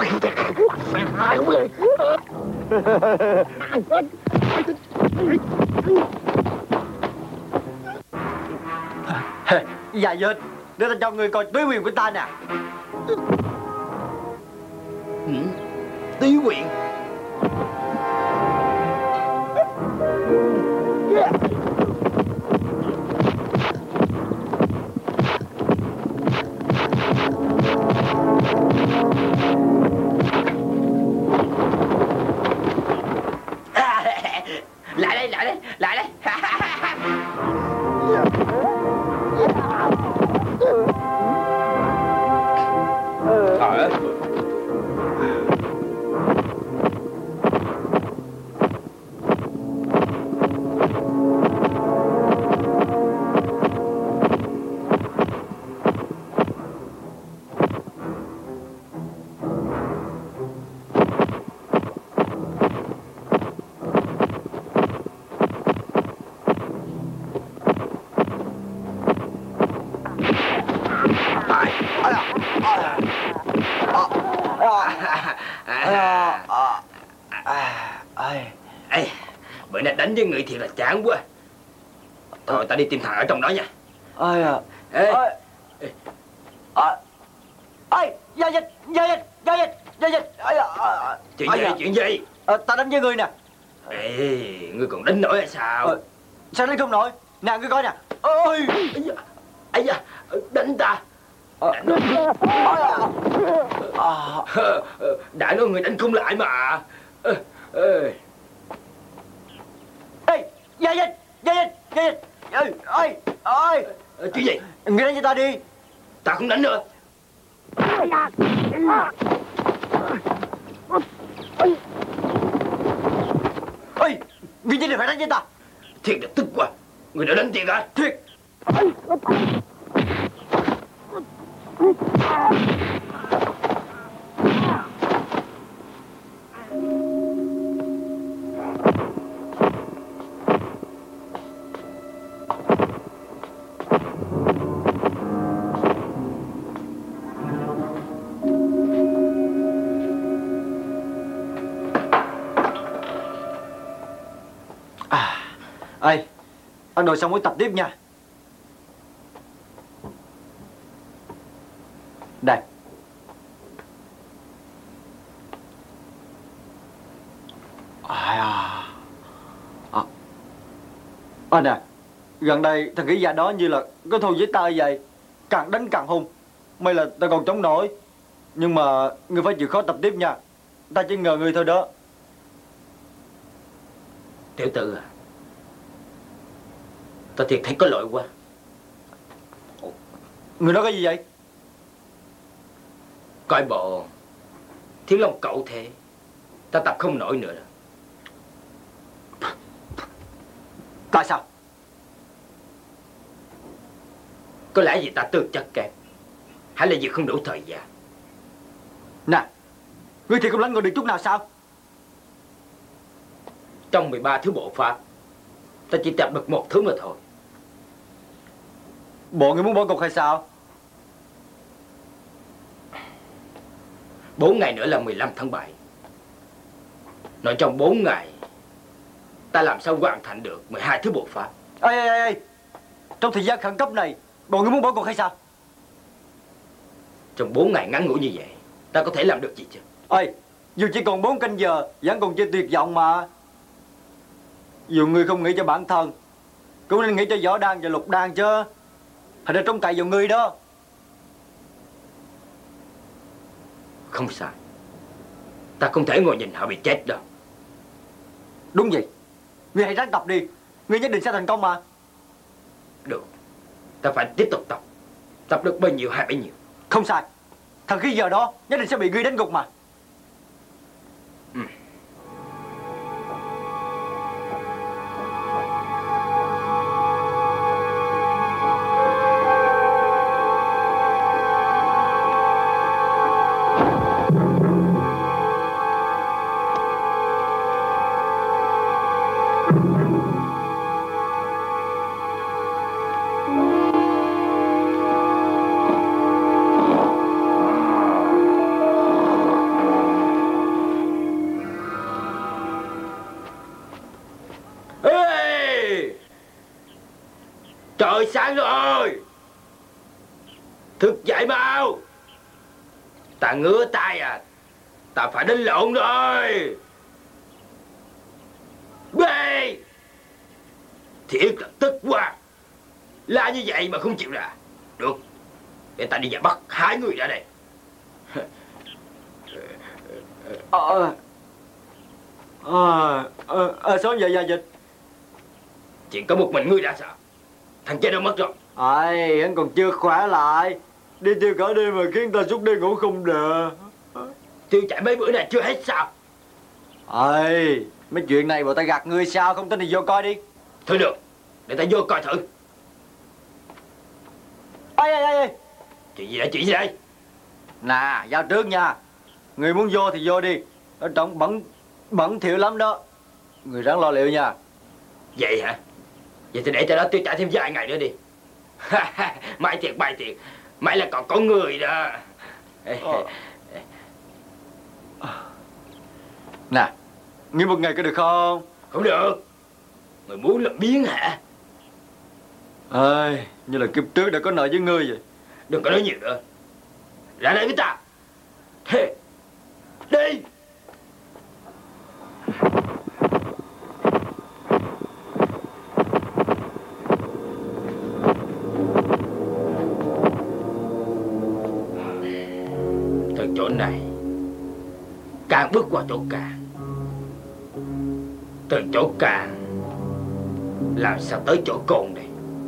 Dạ Dệt, để ta cho người coi túy quyền của ta nè. Túy quyền? Lại đây. Bữa nay đánh với người thiệt là chán quá. Thôi ta đi tìm thằng ở trong đó nha. Chuyện gì? Ta đánh với ngươi nè. Ngươi còn đánh nổi hay sao? Sao đánh không nổi? Nè ngươi coi nè. Ây da, đánh ta. Đã nói người đánh không lại mà. Gia Dịch. Chuyện gì? Ngươi đánh cho ta đi. Ta không đánh nữa. Ngươi nhất định phải đánh với ta. Thiệt là tức quá. Người đã đánh thiệt hả? Thiệt. Ăn đồ xong mới tập tiếp nha. Đây. Nè, gần đây thằng khỉ già đó như là có thù với ta vậy. Càng đánh càng hung. May là ta còn chống nổi. Nhưng mà ngươi phải chịu khó tập tiếp nha. Ta chỉ ngờ ngươi thôi đó. Tiểu tử à, ta thiệt thấy có lỗi quá. Người nói cái gì vậy? Coi bộ Thiếu Long cậu thế, ta tập không nổi nữa rồi. Tại sao? Có lẽ vì ta tư chất kém, hay là vì không đủ thời gian. Nè, ngươi thì không đánh ngồi được chút nào sao? Trong 13 thứ bộ pháp, ta chỉ tập được một thứ mà thôi. Bộ ngươi muốn bỏ cuộc hay sao? 4 ngày nữa là 15 tháng 7. Nói trong 4 ngày ta làm sao hoàn thành được 12 thứ bộ pháp. Ê, trong thời gian khẩn cấp này, bộ ngươi muốn bỏ cuộc hay sao? Trong 4 ngày ngắn ngủi như vậy, ta có thể làm được gì chứ? Dù chỉ còn 4 canh giờ, vẫn còn chưa tuyệt vọng mà. Dù ngươi không nghĩ cho bản thân, cũng nên nghĩ cho Võ Đan và Lục Đan chứ. Thành ra trông cậy vào ngươi đó. Không sai, ta không thể ngồi nhìn họ bị chết đâu. Đúng vậy. Ngươi hãy ráng tập đi, ngươi nhất định sẽ thành công mà. Được, ta phải tiếp tục tập. Tập được bao nhiêu hay bấy nhiêu. Không sai, thằng khi giờ đó nhất định sẽ bị ngươi đánh gục mà. sáng rồi. Thức dậy mau. Ta ngứa tay à. Ta phải đánh lộn rồi. Bê. Thiệt là tức quá. La như vậy mà không chịu ra. Được. Để ta đi và bắt hai người ra đây. Sao vậy Gia Dịch? Chỉ có một mình ngươi đã sao? Thằng chết đâu mất rồi. Anh còn chưa khỏe lại. Đi tiêu cả đêm mà khiến ta suốt đêm ngủ không được. Tiêu chạy mấy bữa này chưa hết sao? Mấy chuyện này bộ ta gạt ngươi sao? Không tin thì vô coi đi. Thôi được. Để ta vô coi thử. Chuyện gì đây? Nè, giao trước nha. Người muốn vô thì vô đi. Ở trong bẩn thỉu lắm đó. Người ráng lo liệu nha. Vậy hả? Vậy thì để cho nó tiêu chạy thêm vài ngày nữa đi. May thiệt. May là còn có người đó. Nè, nghỉ một ngày có được không? Không được. Người muốn làm biến hả? Như là kiếp trước đã có nợ với ngươi vậy. Đừng có nói nhiều nữa. Ra đây với ta. Đi. Từ chỗ này càng bước qua chỗ càng, từ chỗ càng làm sao tới chỗ cồn đây?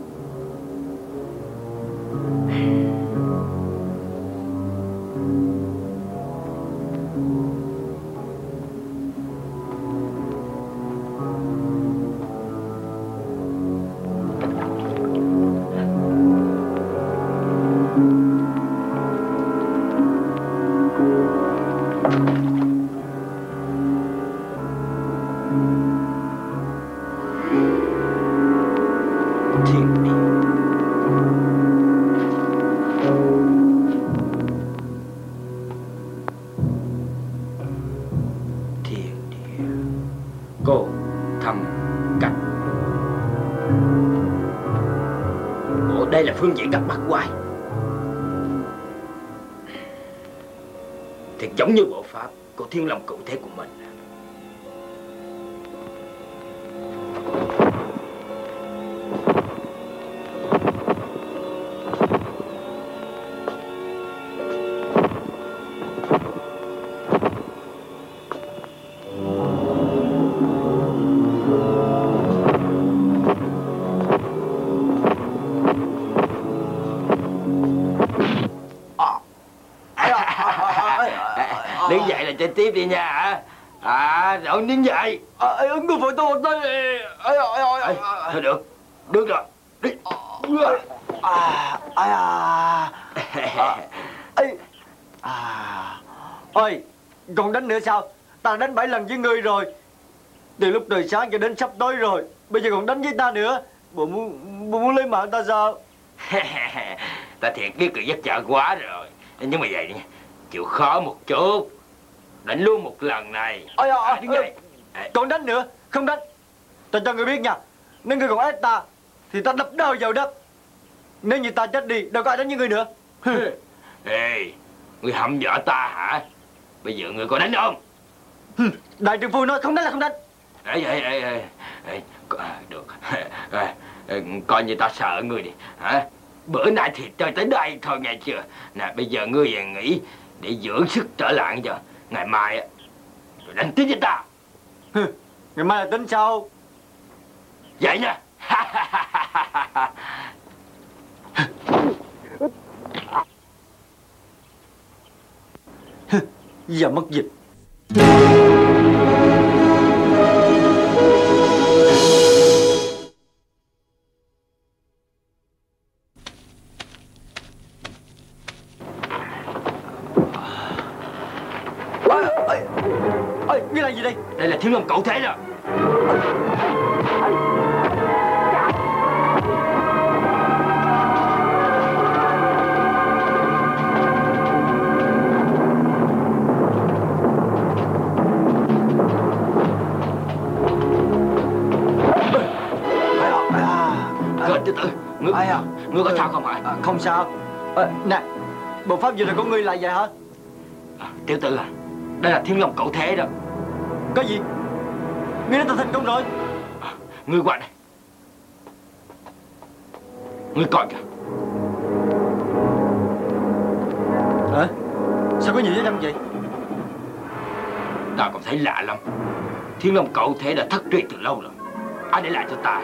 Đây là phương diện gặp bắt quái. Thì giống như bộ pháp của Thiên Long Cựu Thế của mình. Đứng dậy là chơi tiếp đi nha. Rồi đứng dậy. Ngươi phải tôi một tay. Thôi được. Được rồi. Đi. Ôi, còn đánh nữa sao? Ta đánh 7 lần với ngươi rồi. Từ lúc trời sáng cho đến sắp tối rồi. Bây giờ còn đánh với ta nữa. Bộ muốn lấy mạng ta sao? Ta thiệt biết cười giấc chợ quá rồi. Nhưng mà vậy đi, chịu khó một chút. Đánh luôn một lần này. Đứng dậy. Còn đánh nữa? Không đánh. Ta cho ngươi biết nha. Nếu ngươi còn ép ta thì ta đập đầu vào đất. Nếu như ta chết đi, đâu có ai đánh với ngươi nữa. Ê, ngươi hăm dọa ta hả? Bây giờ ngươi có đánh không? Đại trưởng phu nói không đánh là không đánh. Được. Coi như ta sợ ngươi đi. Hả? Bữa nay thì chơi tới đây thôi nghe chưa? Nè bây giờ ngươi về nghỉ để dưỡng sức trở lại cho. Ngày mai á, rồi đánh tiếp với ta. Ngày mai là tính sao? Vậy nè. Giờ mất dịch. Cái là gì đây? Đây là Thiên Long Cựu Thế rồi. Từ từ. Ngươi có sao không hả? Không sao. Nè, bộ pháp vừa rồi của ngươi là vậy hả? Tiểu tử à, đây là Thiên Long Cẩu Thế đó. Cái gì? Ngươi đã thành công rồi. Ngươi qua đây. Ngươi coi kìa. Hả? Sao có nhiều dấu chân vậy? Ta còn thấy lạ lắm. Thiên Long Cẩu Thế đã thất truyền từ lâu rồi. Ai để lại cho ta?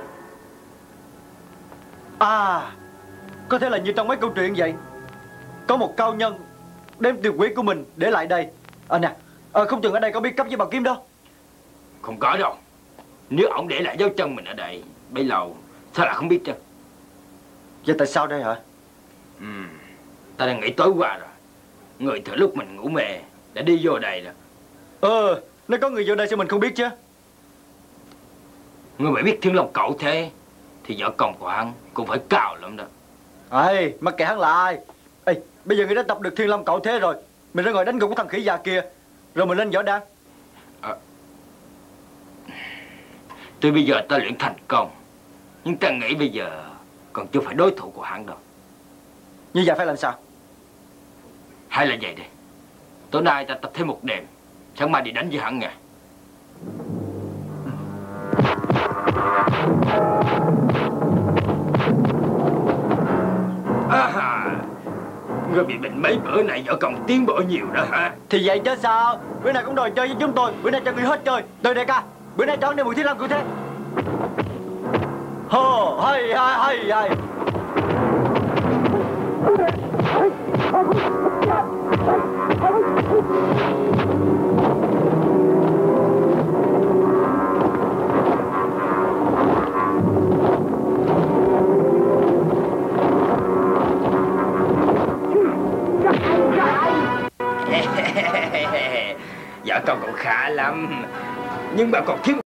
À, có thể là như trong mấy câu chuyện vậy. Có một cao nhân đem tuyệt quyết của mình để lại đây. Nè, không chừng ở đây có bí cấp với bảo kiếm đâu. Không có đâu. Nếu ổng để lại dấu chân mình ở đây bấy lâu, sao lại không biết chứ? Vậy tại sao đây hả? Ta đang nghĩ tối qua rồi. Người thừa lúc mình ngủ mê đã đi vô đây rồi. Nếu có người vô đây sao mình không biết chứ? Ngươi phải biết Thiên Long Cẩu Thế thì võ công của hắn cũng phải cao lắm đó. Mắc kệ hắn là ai? Bây giờ ngươi đã tập được Thiên Long Cẩu Thế rồi, mình ra ngồi đánh gục cái thằng khỉ già kia, rồi mình lên võ đan. Tuy bây giờ ta luyện thành công, nhưng ta nghĩ bây giờ còn chưa phải đối thủ của hắn đâu. Như vậy phải làm sao? Hay là vậy đi, tối nay ta tập thêm một đêm, sáng mai đi đánh với hắn nha. Ngươi bị bệnh mấy bữa này võ công tiến bộ nhiều đó hả? Thì vậy chứ sao? Bữa nay cũng đòi chơi với chúng tôi, bữa nay cho ngươi hết chơi. Từ đại ca, bữa nay cho anh đem 10 Thiên Long Cẩu Thế. Hô, hay. Võ công cũng khá lắm, nhưng mà còn thiếu